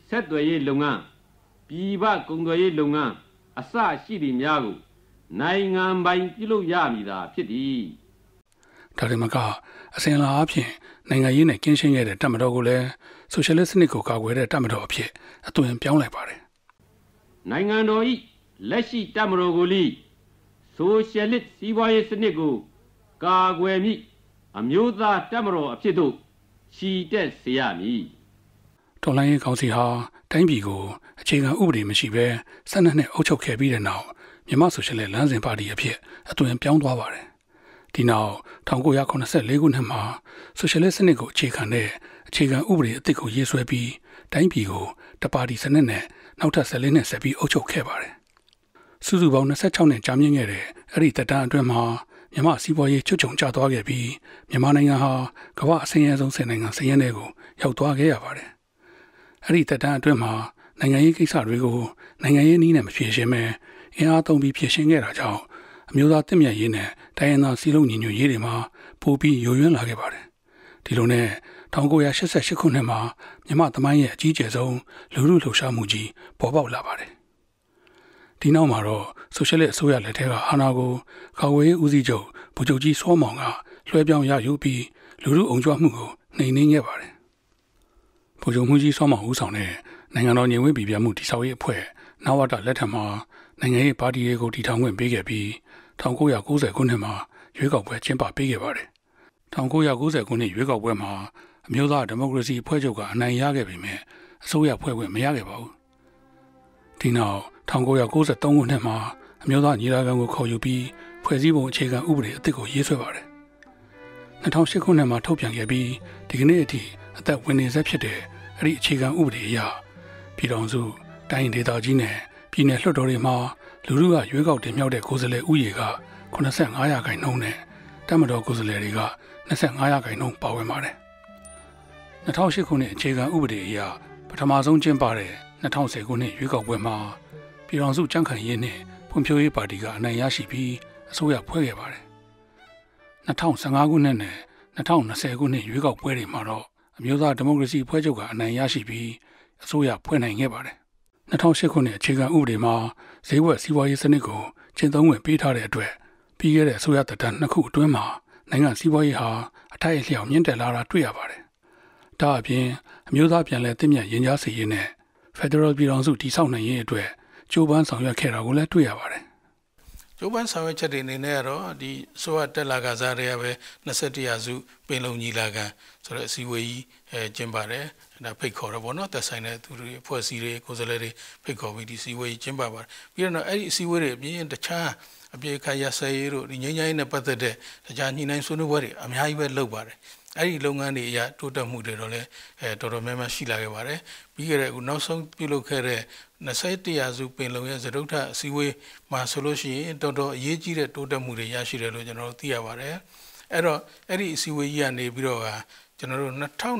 ဆက်သွယ်ရေးလုပ်ငန်းပြည်ပကုန်သွယ်ရေးလုပ်ငန်းအစရှိသည့်များကိုနိုင်ငံပိုင်ပြုလုပ်ရမည်သာဖြစ်သည်ဒါတွေမှာကအစဉ်လာအဖြစ်နိုင်ငံရေးနဲ့ကင်းရှင်းခဲ့တဲ့တပ်မတော်ကိုလည်းဆိုရှယ်လစ်စနစ်ကိုကာကွယ်တဲ့တပ်မတော်အဖြစ်အသွင်ပြောင်းလိုက်ပါတယ်နိုင်ငံတော်၏လက်ရှိတပ်မတော်ကိုလိဆိုရှယ်လစ်စီးပွားရေးစနစ်ကိုကာကွယ်မည့်အမျိုးသားတပ်မတော်အဖြစ်သို့ချီတက်စေရမည်တော်လှန်ရေးကောင်စီဟာတိုင်းပြည်ကိုအခြေခံဥပဒေမရှိဘဲ12နှစ်အုပ်ချုပ်ခဲ့ပြီးတဲ့နောက်မြန်မာဆိုရှယ်လစ်လမ်းစဉ်ပါတီအဖြစ်အသွင်ပြောင်းသွားပါတယ်ဒီနောက်1984ခုနှစ်မှာဆိုရှယ်လစ်စနစ်ကိုအခြေခံတဲ့အခြေခံဥပဒေအသစ်ကိုရေးဆွဲပြီးတိုင်းပြည်ကိုတပါတီစနစ်နဲ့နောက်ထပ်14နှစ်ဆက်ပြီးအုပ်ချုပ်ခဲ့ပါတယ်စုစုပေါင်း26နှစ်ကြာမြင့်ခဲ့တဲ့အဲ့ဒီသက်တမ်းအတွင်းမှာမြန်မာစီးပွားရေးချွတ်ချုံကျသွားခဲ့ပြီးမြန်မာနိုင်ငံဟာကမ္ဘာအဆင်းရဲဆုံး10နိုင်ငံစာရင်းထဲကိုရောက်သွားခဲ့ရပါတယ်အဲ့ဒီသက်တမ်းအတွင်းမှာနိုင်ငံရေးကိစ္စတွေကိုနိုင်ငံရေးနည်းနဲ့မဖြေရှင်းဘဲအင်အားသုံးပြီးဖြေရှင်းခဲ့တာကြောင့်အမျိုးသားတင့်မြတ်ရေးနဲ့တိုင်းရင်းသားစည်းလုံးညီညွတ်ရေးတွေမှာပိုပြီးယိုယွင်းလာခဲ့ပါတယ်ဒီလိုနဲ့1988ခုနှစ်မှာမြန်မာသမိုင်းရဲ့အကြီးကျယ်ဆုံးလူထုလှုပ်ရှားမှုကြီးပေါ်ပေါက်လာပါတယ်ဒီနောက်မှာတော့ဆိုရှယ်လစ်အစိုးရလက်ထက်ကအာဏာကိုကာကွယ်ရေးဦးစီးချုပ်ဗိုလ်ချုပ်ကြီးစောမောင်ကလွှဲပြောင်းရယူပြီးလူထုအုံကြွမှုကိုနှိမ်နင်းခဲ့ပါတယ်ဗိုလ်ချုပ်မှုကြီးစောမောင်ဦးဆောင်တဲ့နိုင်ငံတော်ညီဝေပြည်ပြမှုတည်ဆောက်ရေးအဖွဲ့နဝတလက်ထက်မှာနိုင်ငံရေးပါတီတွေကိုတည်ထောင်ခွင့်ပေးခဲ့ပြီး1990ခုနှစ်မှာရွေးကောက်ပွဲကျင်းပပေးခဲ့ပါတယ်1990ခုနှစ်ရွေးကောက်ပွဲမှာအမျိုးသားဒီမိုကရေစီအဖွဲ့ချုပ်ကအနိုင်ရခဲ့ပေမဲ့အစိုးရဖွဲ့ခွင့်မရခဲ့ပါဘူးဒီနောက်1993ခုနှစ်မှာအမျိုးသားညီလာခံကိုခေါ်ယူပြီးဖွဲ့စည်းပုံအခြေခံဥပဒေအသစ်ကိုရေးဆွဲပါတယ်2008ခုနှစ်မှာထုတ်ပြန်ခဲ့ပြီးဒီကနေ့အထိအသက်ဝင်နေဆဲဖြစ်တဲ့အဲ့ဒီအခြေခံဥပဒေအရပြည်ထောင်စုတိုင်းဒေသကြီးနဲ့ပြည်내လွှတ်တော်တွေမှာလူထုကရွေးကောက်တင်မြှောက်တဲ့ကိုယ်စားလှယ်ဥယေက85%ရာခိုင်နှုန်းနဲ့တပ်မတော်ကိုယ်စားလှယ်တွေက25%ရာခိုင်နှုန်းပါဝင်ပါတယ်2008ခုနှစ်အခြေခံဥပဒေအရပထမဆုံးကျင်းပတဲ့2010ခုနှစ်ရွေးကောက်ပွဲမှာပြည်ထောင်စုကြံ့ခိုင်ရေးနဲ့ဖွံ့ဖြိုးရေးပါတီကအနိုင်ရရှိပြီးအစိုးရဖွဲ့ခဲ့ပါတယ်2015ခုနှစ်နဲ့2020ခုနှစ်ရွေးကောက်ပွဲတွေမှာတော့အမျိုးသားဒီမိုကရေစီအဖွဲ့ချုပ်ကအနိုင်ရရှိပြီးအစိုးရဖွဲ့နိုင်ခဲ့ပါတယ်2008ခုနှစ်အခြေခံဥပဒေမှာဈေးဝယ်စီးပွားရေးစနစ်ကိုကျင့်သုံးဝင်ပေးထားတဲ့အတွက်ပြီးခဲ့တဲ့အစိုးရသက်တမ်း2ခုအတွင်းမှာနိုင်ငံစီးပွားရေးဟာအထိုက်အလျောက်မြင့်တက်လာတာတွေ့ရပါတယ်။ဒါအပြင်အမျိုးသားပြန်လည်တည်မြဲရင်ကြားစေရေးနဲ့ Federal ပြည်ထောင်စုတည်ဆောက်နိုင်ရေးအတွက်ကြိုးပမ်းဆောင်ရွက်ခဲ့တာကိုလည်းတွေ့ရပါတယ်။ကျိုးပန်းဆောင်ရွက်ချက်တွေအနေနဲ့ကတော့ဒီဆိုရတက်လာကစားတွေကပဲ21ရာစုပင်လုံညီလာခံဆိုတော့အစည်းအဝေးကြီးကျင်းပါတယ်ဒါဖိတ်ခေါ်တော့ဗောနော်သက်ဆိုင်တဲ့သူတွေအဖွဲ့အစည်းတွေကိုယ်စားလှယ်တွေဖိတ်ခေါ်ပြီးဒီအစည်းအဝေးကြီးကျင်းပပါတယ်ပြီးတော့အဲ့ဒီအစည်းအဝေးတွေအပြင်တခြားအပြေခါရဆဲရေးတို့ဒီငြိမ်းချမ်းရေးနဲ့ပတ်သက်တဲ့တခြားညှိနှိုင်းဆွေးနွေးပွဲတွေအများကြီးပဲလုပ်ပါတယ်အဲ့ဒီလုပ်ငန်းတွေအရတိုးတက်မှုတွေတော့လည်းတော်တော်များများရှိလာခဲ့ပါတယ်ပြီးခဲ့တဲ့အခုနောက်ဆုံးပြုလုပ်ခဲ့တဲ့21ရာစုပင်လုံရဲ့သဒုဋ္ဌအစည်းအဝေးမှာဆိုလို့ရှိရင်တော်တော်အရေးကြီးတဲ့တိုးတက်မှုတွေရရှိတယ်လို့ကျွန်တော်တို့သိရပါတယ်အဲ့တော့အဲ့ဒီအစည်းအဝေးကြီးကနေပြီးတော့ကျွန်တော်တို့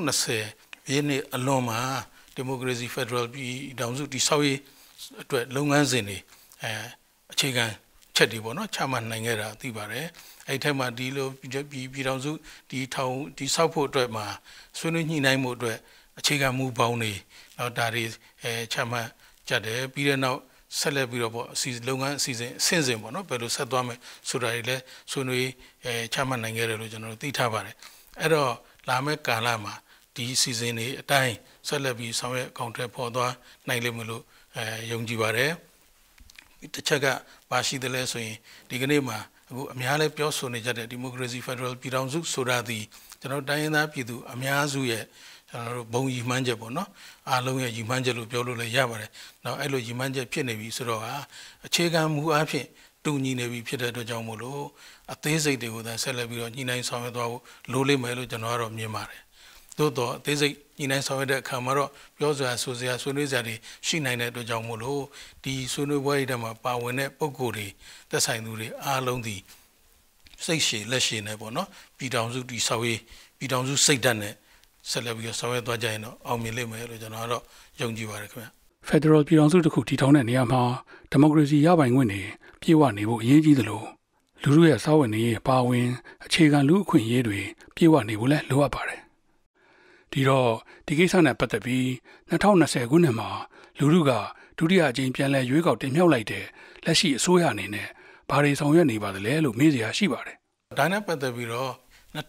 2020ယနေ့အလွန်မှာဒီမိုကရေစီဖက်ဒရယ်ပြည်ထောင်စုတည်ဆောက်ရေးအတွက်လုပ်ငန်းစဉ်တွေအခြေခံချက်တွေပေါ့နော်ချမှတ်နိုင်ခဲ့တာသိပါတယ်အဲ့ထက်မှဒီလိုပြည်ထောင်စုဒီဆောက်ဖို့အတွက်မှာဆွေးနွေးညှိနှိုင်းမှုအတွက်အခြေခံမူပေါင်းတွေတော့ဒါတွေချမှတ်ကြတယ်ပြီးတဲ့နောက်ဆက်လက်ပြီးတော့ပေါ့လုပ်ငန်းအစီအစဉ်အဆင့်ဆင့်ပေါ့နော်ဘယ်လိုဆက်သွားမယ်ဆိုတာတွေလည်းဆွေးနွေးချမှတ်နိုင်ခဲ့တယ်လို့ကျွန်တော်တို့သိထားပါတယ်အဲ့တော့လာမယ့်ကာလမှာဒီအစီအစဉ်တွေအတိုင်းဆက်လက်ပြီးဆောင်ရွက်ကောင်ထည့်ပေါ်သွားနိုင်လိမ့်မယ်လို့ယုံကြည်ပါတယ်တစ်ချက်ကပါရှိတယ်လဲဆိုရင်ဒီကနေ့မှာအခုအများလည်းပြောဆိုနေကြတဲ့ဒီမိုကရေစီဖက်ဒရယ်ပြည်ထောင်စုဆိုတာဒီကျွန်တော်တိုင်းရင်းသားပြည်သူအများစုရဲ့ကျွန်တော်တို့ဘုံရည်မှန်းချက်ပေါ့နော်အားလုံးရဲ့ရည်မှန်းချက်လို့ပြောလို့လည်းရပါတယ်။နောက်အဲ့လိုရည်မှန်းချက်ဖြစ်နေပြီဆိုတော့အခြေခံမူအဖြစ်တူညီနေပြီဖြစ်တဲ့အတွက်ကြောင့်မို့လို့အသေးစိတ်တွေကိုသာဆက်လက်ပြီးတော့ညှိနှိုင်းဆောင်ရွက်သွားဖို့လိုလိမ့်မယ်လို့ကျွန်တော်ကတော့မြင်ပါတယ်။သို့တော့အသေးစိတ်ညှိနှိုင်းဆောင်ရွက်တဲ့အခါမှာတော့ပြောစရာဆိုစရာဆွေးနွေးစရာတွေရှိနိုင်တဲ့အတွက်ကြောင့်မို့လို့ဒီဆွေးနွေးပွဲတွေမှာပါဝင်တဲ့ပုံကိုယ်တွေသက်ဆိုင်သူတွေအားလုံးဒီစိတ်ရှည်လက်ရှည်နဲ့ပေါ့နော်ပြည်ထောင်စုတည်ဆောက်ရေးပြည်ထောင်စုစိတ်ဓာတ်နဲ့ဆက်လက်ပြီးတော့ဆောင်ရွက်သွားကြရင်တော့အောင်မြင်လိမ့်မယ်လို့ကျွန်တော်ကတော့ယုံကြည်ပါတယ်ခင်ဗျာ Federal ပြည်ထောင်စုတစ်ခုတည်ထောင်တဲ့နေရာမှာဒီမိုကရေစီရပိုင်ခွင့်တွေပြည့်ဝနေဖို့အရေးကြီးသလိုလူထုရဲ့စာဝင်နေရေးပါဝင်အခြေခံလူအခွင့်အရေးတွေပြည့်ဝနေဖို့လည်းလိုအပ်ပါတယ်ဒီတော့ဒီကိစ္စနဲ့ပတ်သက်ပြီး2020ခုနှစ်မှာလူထုကဒုတိယအကြိမ်ပြန်လည်ရွေးကောက်တင်မြှောက်လိုက်တဲ့လက်ရှိအစိုးရအနေနဲ့ဘာတွေဆောင်ရွက်နေပါသလဲလို့မေးစရာရှိပါတယ်ဒါနဲ့ပတ်သက်ပြီးတော့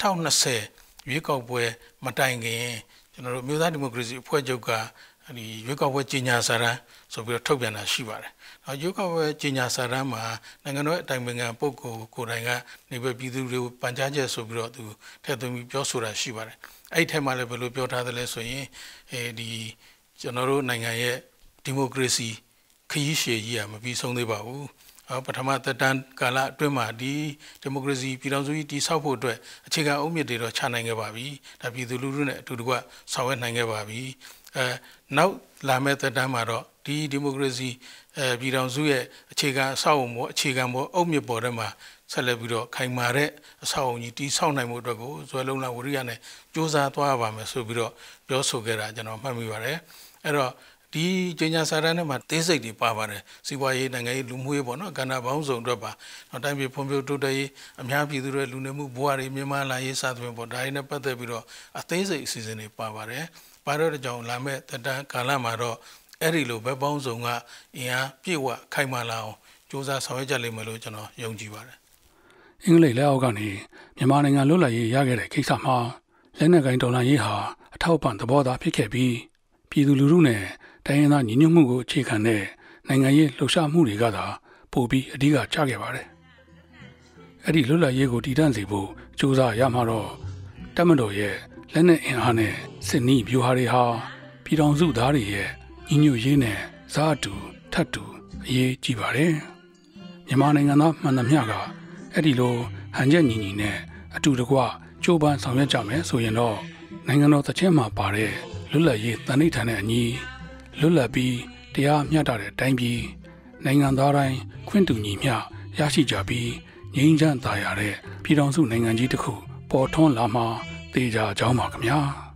2020ရွေးကောက်ပွဲမတိုင်ခင်ကျွန်တော်တို့မြို့သားဒီမိုကရေစီအဖွဲ့ချုပ်ကဒီရွေးကောက်ပွဲကြီးညာစာတမ်းဆိုပြီးတော့ထုတ်ပြန်တာရှိပါတယ်။နောက်ရွေးကောက်ပွဲကြီးညာစာတမ်းမှာနိုင်ငံတော်အတိုင်ပင်ခံပုဂ္ဂိုလ်ကိုယ်တိုင်ကနေပဲပြည်သူတွေကိုပန်ကြားချက်ဆိုပြီးတော့သူထည့်သွင်းပြီးပြောဆိုတာရှိပါတယ်။အဲ့ဒီထဲမှာလည်းဘယ်လိုပြောထားသလဲဆိုရင်ဒီကျွန်တော်တို့နိုင်ငံရဲ့ဒီမိုကရေစီခရီးရှည်ကြီးကမပြီးဆုံးသေးပါဘူး။ပထမသက်တမ်းကာလအတွင်းမှာဒီမိုကရေစီပြည်ထောင်စုကြီးတည်ဆောက်ဖို့အတွက်အခြေခံအုတ်မြစ်တွေတော့ချနိုင်ခဲ့ပါပြီ။ဒါပြည်သူလူထုနဲ့အတူတကွဆောင်ရွက်နိုင်ခဲ့ပါပြီ။နောက်လာမယ့်သက်တမ်းမှာတော့ဒီမိုကရေစီပြည်ထောင်စုရဲ့အခြေခံအဆောက်အုံပေါ်အခြေခံပေါ်အုတ်မြစ်ပေါ်ထဲမှာဆက်လက်ပြီးတော့ခိုင်မာတဲ့အဆောက်အုံကြီးတည်ဆောက်နိုင်မှုအတွက်ကိုဇွဲလုံးလာဝရိယနဲ့စူးစမ်းသွားပါမယ်ဆိုပြီးတော့ပြောဆိုခဲ့တာကျွန်တော်မှတ်မိပါတယ်။အဲ့တော့ဒီကျညာစာတမ်းထဲမှာသေးစိတ်တွေပါပါတယ်စီးပွားရေးနိုင်ငံရေးလူမှုရေးပေါ့နော်ကဏ္ဍပေါင်းစုံအတွက်ပါနောက်တိုင်းပြည်ဖွံ့ဖြိုးတိုးတက်ရေးအများပြည်သူတွေလူနေမှုဘဝတွေမြန်မာလာရေးစသဖြင့်ပေါ့ဒါတွေနဲ့ပတ်သက်ပြီးတော့အသေးစိတ်အစီအစဉ်တွေပါပါတယ်ပါတော့တဲ့ကြောင့်လာမဲ့သက်တမ်းကာလမှာတော့အဲ့ဒီလိုဘက်ပေါင်းစုံကအင်အားပြည့်ဝခိုင်မာလာအောင်စူးစမ်းဆောင်ရွက်ကြလိမ့်မယ်လို့ကျွန်တော်ယုံကြည်ပါတယ်အင်္ဂလိပ်လက်အောက်ကနေမြန်မာနိုင်ငံလွတ်လပ်ရေးရခဲ့တဲ့ကိစ္စမှာလက်နက်ကိုင်တော်လှန်ရေးဟာအထောက်ပံ့သဘောသားဖြစ်ခဲ့ပြီးပြည်သူလူထုနဲ့တိုင်းရင်းသားညီညွတ်မှုကိုအခြေခံတဲ့နိုင်ငံရေးလှုပ်ရှားမှုတွေကသာပိုပြီးအဓိကကျခဲ့ပါတယ်။အဲ့ဒီလွတ်လပ်ရေးကိုတည်တံ့စေဖို့ကြိုးစားရမှာတော့တပ်မတော်ရဲ့လက်နက်အင်အားနဲ့စစ်နည်းဗျူဟာတွေဟာပြည်ထောင်စုသားတွေရဲ့ညီညွတ်ရေးနဲ့ဇာတူထပ်တူအရေးကြီးပါတယ်။မြန်မာနိုင်ငံသားမှန်သမျှကအဲ့ဒီလိုဟန်ချက်ညီညီနဲ့အတူတကွကြိုးပမ်းဆောင်ရွက်ကြမယ်ဆိုရင်တော့နိုင်ငံတော်တစ်ချက်မှာပါတဲ့လွတ်လပ်ရေးတန်ဋိဌာန်နဲ့အညီလွတ်လပ်ပြီးတရားမျှတတဲ့အတိုင်းပြည်နိုင်ငံသားတိုင်းခွင့်တူညီမျှရရှိကြပြီးငြိမ်းချမ်းသာယာတဲ့ပြည်ထောင်စုနိုင်ငံကြီးတစ်ခုပေါ်ထွန်းလာမှာသေချာကြောင်းပါခင်ဗျာ